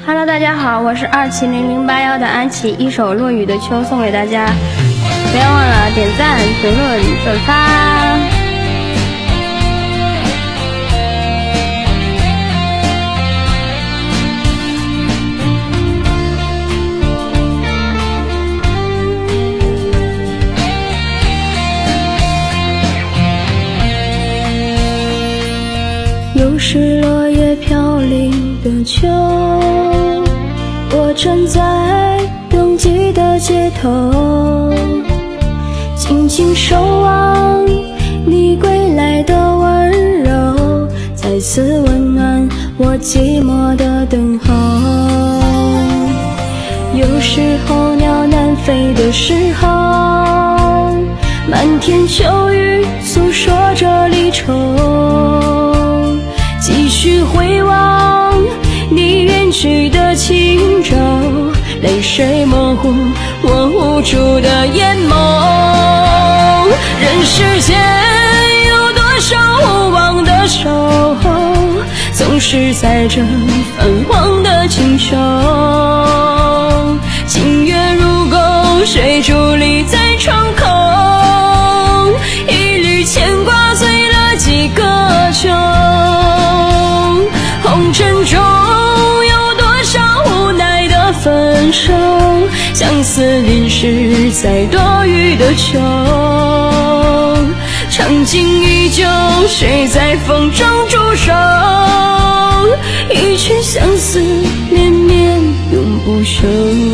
Hello， 大家好，我是2700811的安琪，一首落雨的秋送给大家，不要忘了点赞、评论、转发。 又是落叶飘零的秋，我站在拥挤的街头，静静守望你归来的温柔，再次温暖我寂寞的等候。有时候鸟南飞的时候，漫天秋雨诉说着离愁，继续回望你远去的轻舟，泪水模糊我无助的眼眸。人世间有多少无望的守候，总是在这泛黄的清秋。情月如钩，水伫立在窗口，一缕牵挂醉了几个秋。红尘中有多少无奈的分手，相思淋湿在多雨的秋。场景依旧，谁在风中驻守，一曲相思绵绵永不休。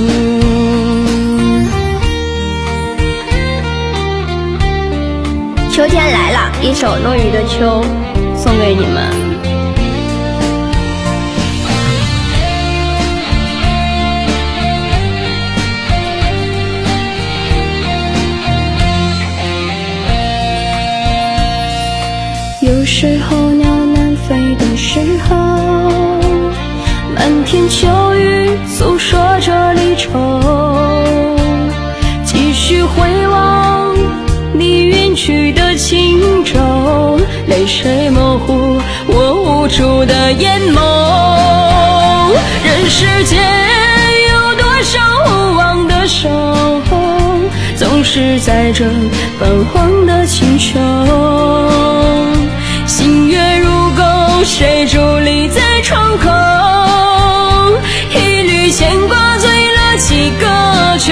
秋天来了，一首落雨的秋送给你们。 有时候鸟南飞的时候，漫天秋雨诉说着离愁，继续回望你远去的轻舟，泪水模糊我无助的眼眸。人世间有多少无望的守候，总是在这泛黄的清秋。星月如钩，谁伫立在窗口，一缕牵挂醉了几个秋。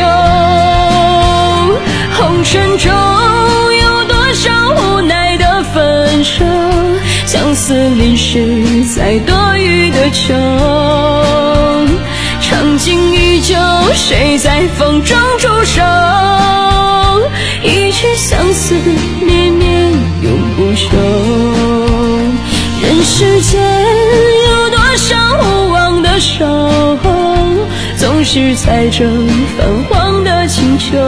红尘中有多少无奈的分手，相思淋湿在多雨的秋。场景依旧，谁在风中驻守，一曲相思绵绵永不休。人世间有多少无望的守候，总是在这泛黄的清秋。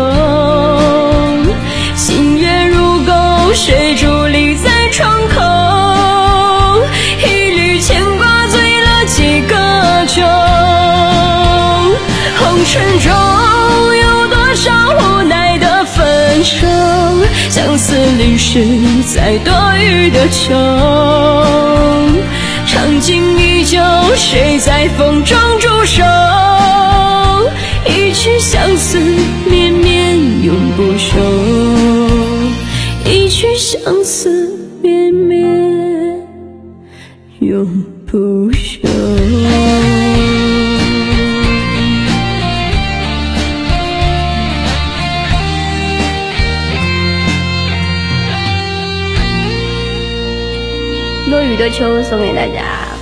星月如钩，谁伫立在窗口，一缕牵挂醉了几个秋。红尘中有多少无奈的分手，相思淋湿在多雨的秋。场景依旧，谁在风中驻守，一曲相思绵绵永不休，一曲相思绵绵永不休。 落雨的秋送给大家。